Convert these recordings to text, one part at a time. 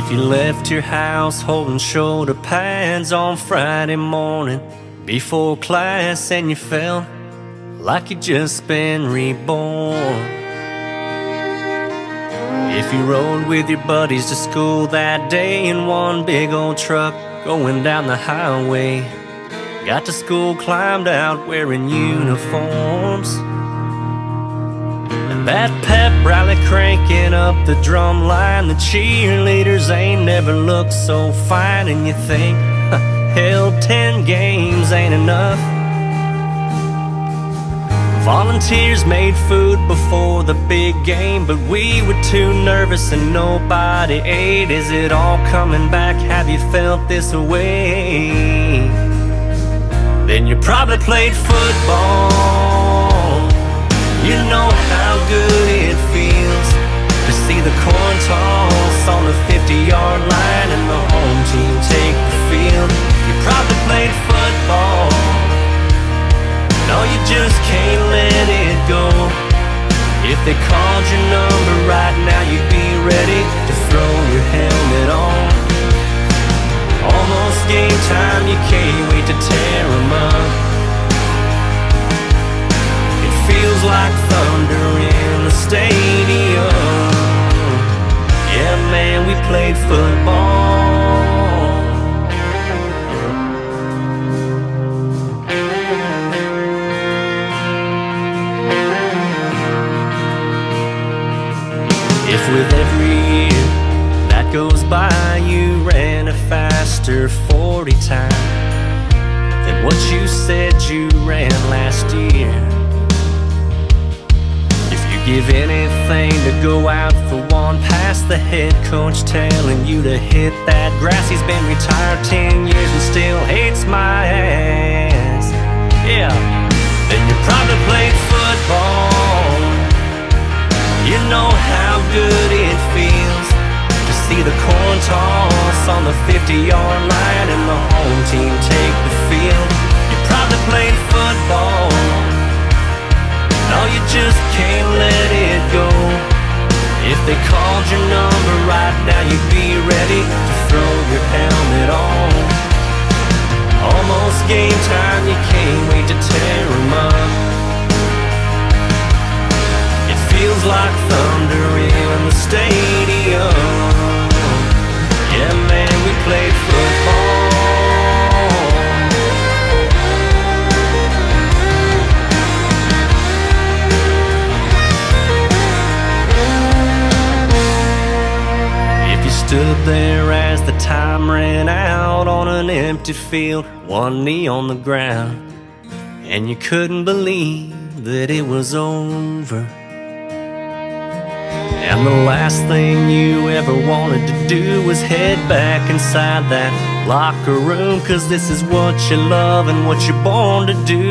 If you left your house holding shoulder pads on Friday morning before class and you felt like you just been reborn. If you rode with your buddies to school that day in one big old truck going down the highway, got to school climbed out wearing uniforms, and that pep rally cranking up the drum line, the cheerleaders ain't never looked so fine, and you think, hell, 10 games ain't enough. Volunteers made food before the big game, but we were too nervous and nobody ate. Is it all coming back? Have you felt this way? Then you probably played football. You know how good it feels to see the corn toss on the 50-yard line and the home team take the field. You probably played football. No, you just can't let it go. If they called your number right now, you'd be ready to throw your helmet on. Almost game time, you can't wait to tear 'em up. It feels like thunder in the stadium. Yeah, man, we played football. If with every year that goes by you ran a faster 40 time than what you said you ran last year, if you give anything to go out for one pass, the head coach telling you to hit that grass, he's been retired 10 years and still hates my ass, yeah, then you probably played football. You know how good it feels to see the corn toss on the 50-yard line and the home team take the field. You probably played football. No, you just can't let it go. If they called your number right now, you'd be ready to throw your helmet on. Almost game time, you can't wait to tear 'em up. Feels like thunder in the stadium. Yeah, man, we played football. If you stood there as the time ran out on an empty field, one knee on the ground, and you couldn't believe that it was over, and the last thing you ever wanted to do was head back inside that locker room, 'cause this is what you love and what you're born to do.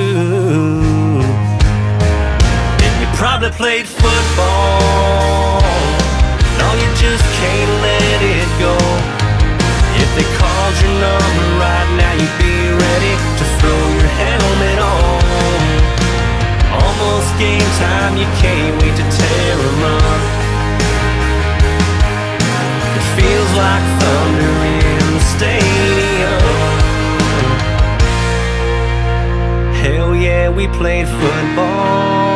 And you probably played football. No, you just can't let it go. If they called your number right now, you'd be ready to throw your helmet on. Almost game time, you can't wait to tear 'em up. Feels like thunder in the stadium. Hell yeah, we played football.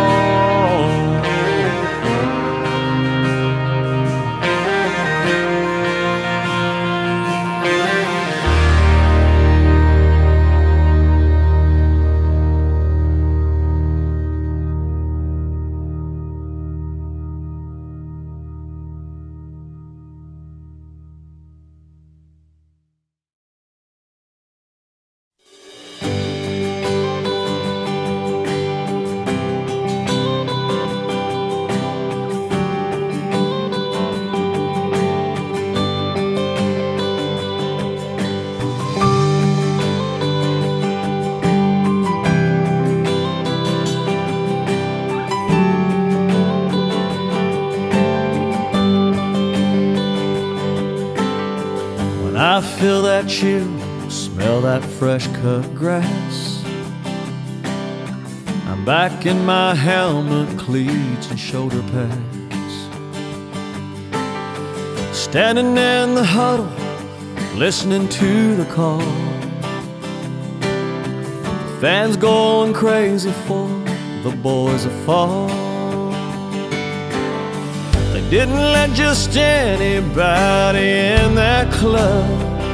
I feel that chill, smell that fresh cut grass. I'm back in my helmet, cleats and shoulder pads. standing in the huddle, listening to the call. Fans going crazy for the boys that fall. They didn't let just anybody in that club.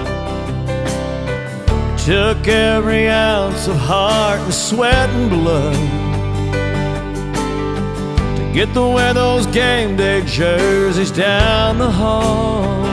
Took every ounce of heart and sweat and blood to get to wear those game day jerseys down the hall.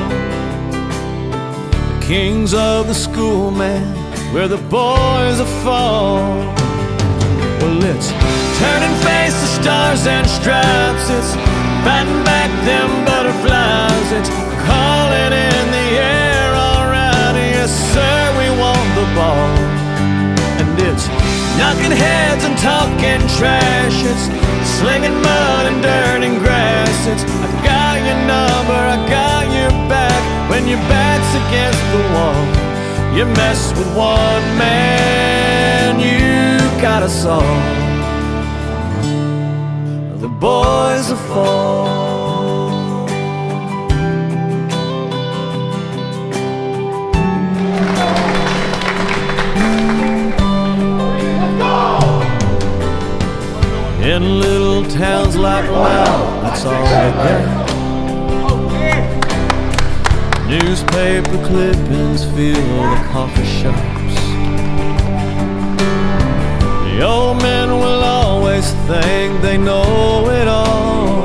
The kings of the school, man, where the boys are fall. Well, it's turning face to stars and stripes. It's fighting back them butterflies. It's calling in the air, all right, yes sir, we want the ball. And it's knocking heads and talking trash. It's slinging mud and dirt and grass. It's I got your number, I got your back. When your back's against the wall, you mess with one man, you got us all. The boys will fall. In little towns like mine, that's all they got. Newspaper clippings fill the coffee shops. The old men will always think they know it all.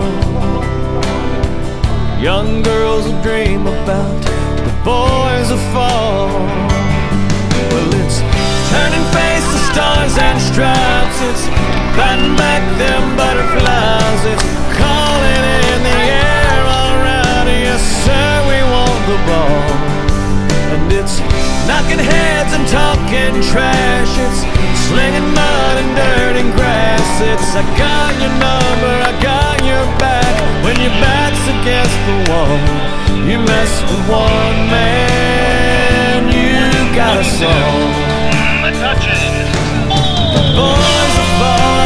Young girls will dream about the boys that fall. Well, it's turning face to stars and stripes. It's fighting back them butterflies. It's calling in the air, all right, yes sir, we want the ball. And it's knocking heads and talking trash. It's slinging mud and dirt and grass. It's I got your number, I got your back. When your back's against the wall, you mess with one man, you got us all. The touches. The boys will fall.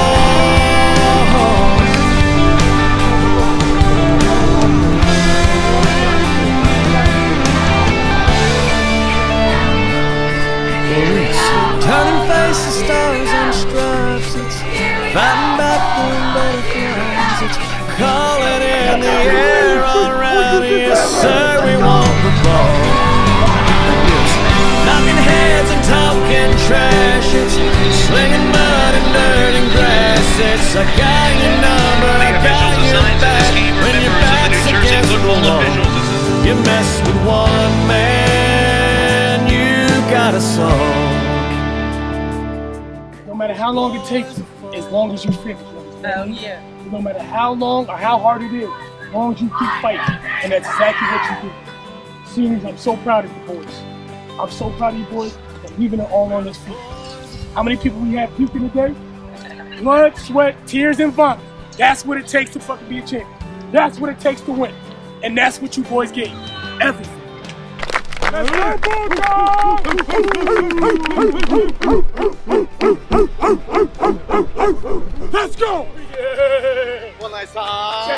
Turning face to stars and stripes. It's fighting back the butterflies. It's calling in the air, all right, yes sir, we want the ball. It's knocking heads and talking trash. It's slinging mud and dirt and grass. It's I got your number, I got your back. When your back's against the wall, you mess with one man, you got us all. No matter how long it takes, as long as you finish. Hell yeah. No matter how long or how hard it is, as long as you keep fighting. And that's exactly what you do. Seniors, I'm so proud of you boys. I'm so proud of you boys for leaving it all on this field. How many people we have puking today? Blood, sweat, tears, and vomit. That's what it takes to fucking be a champion. That's what it takes to win. And that's what you boys gave. Everything. Let's go, Bulldogs! Let's go! Yeah. One last time.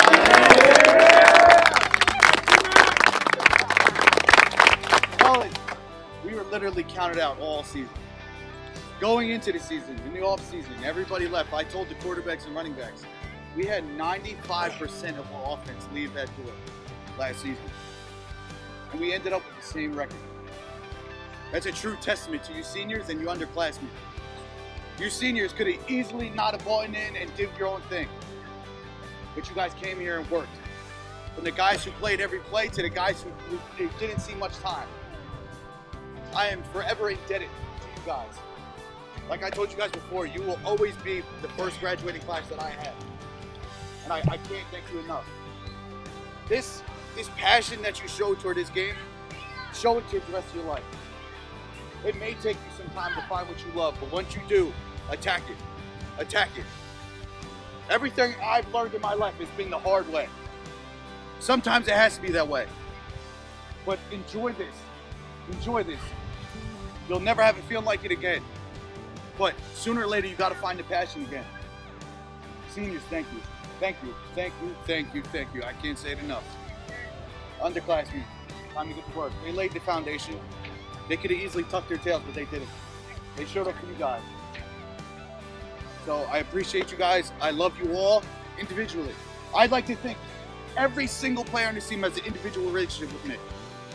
Colin, we were literally counted out all season. Going into the season, in the off season, everybody left. I told the quarterbacks and running backs, we had 95% of our offense leave that door last season. And we ended up with the same record. That's a true testament to you seniors and you underclassmen. You seniors could have easily not have bought in and did your own thing. But you guys came here and worked. From the guys who played every play to the guys who didn't see much time. I am forever indebted to you guys. Like I told you guys before, you will always be the first graduating class that I had. And I can't thank you enough. This passion that you show toward this game, show it to the rest of your life. It may take you some time to find what you love, but once you do, attack it. Attack it. Everything I've learned in my life has been the hard way. Sometimes it has to be that way. But enjoy this. Enjoy this. You'll never have it feeling like it again. But sooner or later, you got to find the passion again. Seniors, thank you. Thank you. Thank you. Thank you. Thank you. I can't say it enough. underclassmen, time to get to work. They laid the foundation. They could have easily tucked their tails, but they didn't. They showed up for you guys. So I appreciate you guys. I love you all individually. I'd like to think every single player on this team has an individual relationship with me.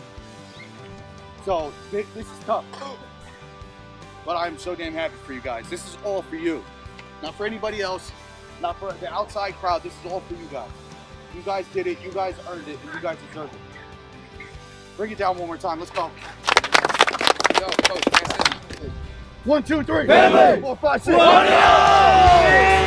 So this is tough. But I'm so damn happy for you guys. This is all for you. Not for anybody else. Not for the outside crowd. This is all for you guys. You guys did it. You guys earned it. And you guys deserve it. Bring it down one more time. Let's go. Yo, coach, 1, 2, 3. Family. 4, 5, 6. 1,